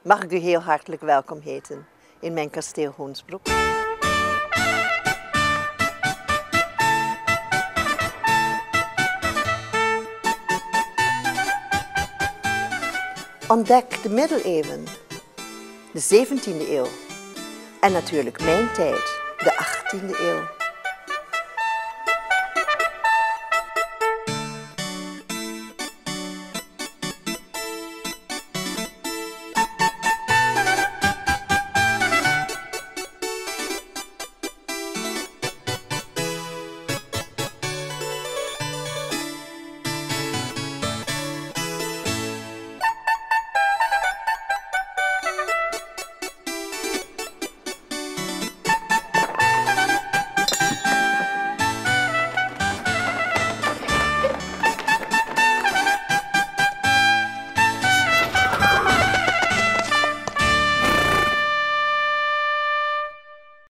mag ik u heel hartelijk welkom heten in mijn kasteel Hoensbroek. Ontdek de middeleeuwen, de 17e eeuw en natuurlijk mijn tijd, de 18e eeuw.